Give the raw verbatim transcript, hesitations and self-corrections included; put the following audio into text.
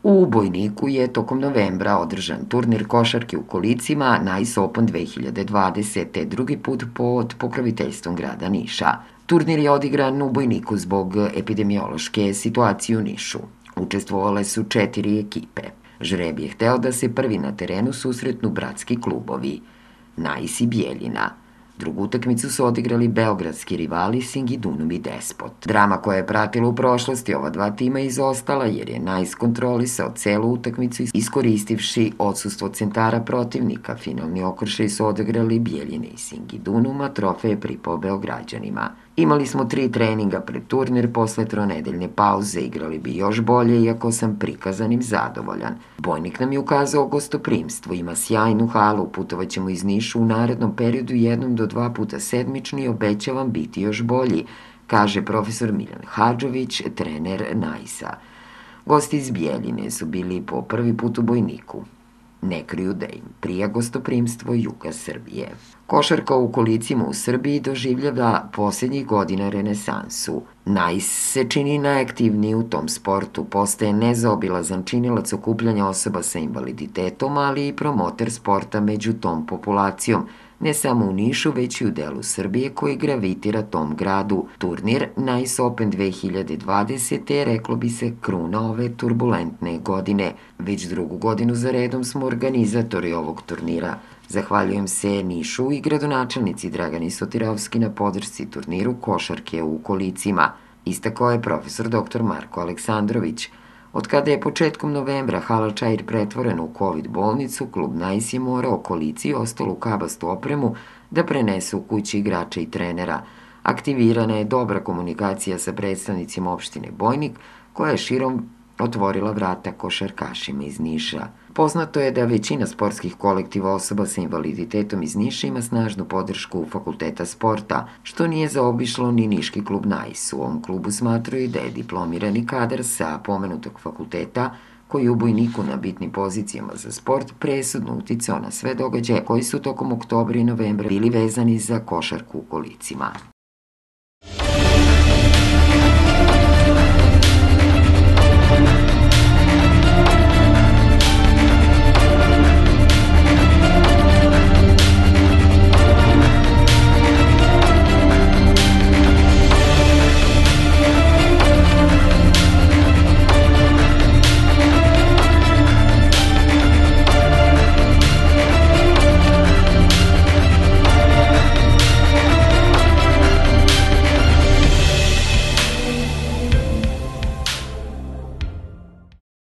U Bojniku je tokom novembra održan turnir košarke u kolicima Nice Open dve hiljade dvadesete. drugi put pod pokroviteljstvom grada Niša. Turnir je odigran u Bojniku zbog epidemiološke situacije u Nišu. Učestvovale su četiri ekipe. Žreb je hteo da se prvi na terenu susretnu bratski klubovi Nice i Bjeljina. Drugu utakmicu su odigrali beogradski rivali Singidunum i Despot. Drama koja je pratila u prošlosti ova dva tima izostala jer je Nice kontrolisao celu utakmicu iskoristivši odsustvo centara protivnika. Finalni okršaj su odigrali Bjeljine i Singidunuma, trofej je pripao Beograđanima. Imali smo tri treninga pred turnir, posle tronedeljne pauze igrali bi još bolje, iako sam prikazanim zadovoljan. Bojnik nam je ukazao gostoprimstvo, ima sjajnu halu, putovaćemo iz Niša u narednom periodu jednom do dva puta sedmično i obećavam biti još bolji, kaže profesor Miljan Hadžović, trener Nice-a. Gosti iz Bjeljine su bili po prvi put u Bojniku. Ne kriju da im prija gostoprimstvo juga Srbije. Košarka u kolicima u Srbiji doživljava posljednjih godina renesansu. Nice se čini najaktivniji u tom sportu, postaje nezaobilazan činilac okupljanja osoba sa invaliditetom, ali i promoter sporta među tom populacijom, ne samo u Nišu, već i u delu Srbije koji gravitira tom gradu. Turnir Nice Open dve hiljade dvadesete. reklo bi se kruna ove turbulentne godine. Već drugu godinu za redom smo organizatori ovog turnira. Zahvaljujem se Nišu i gradonačelnici Dragani Sotirovski na podršci turniru košarke u kolicima, istakao je profesor doktor Marko Aleksandrović. Od kada je početkom novembra hala Čair pretvorena u kovid bolnicu, klub Nice je morao kolici i ostalu kabastu opremu da prenese u kući igrača i trenera. Aktivirana je dobra komunikacija sa predstavnicima opštine Bojnik, koja je širom otvorila vrata košarkašima iz Niša. Poznato je da većina sportskih kolektiva osoba sa invaliditetom iz Niša ima snažnu podršku fakulteta sporta, što nije zaobišlo ni niški klub Nice. U ovom klubu smatraju da je diplomirani kadar sa pomenutog fakulteta, koji je u Bojniku na bitnim pozicijama za sport, presudno uticao na sve događaje koji su tokom oktobra i novembra bili vezani za košarku u kolicima.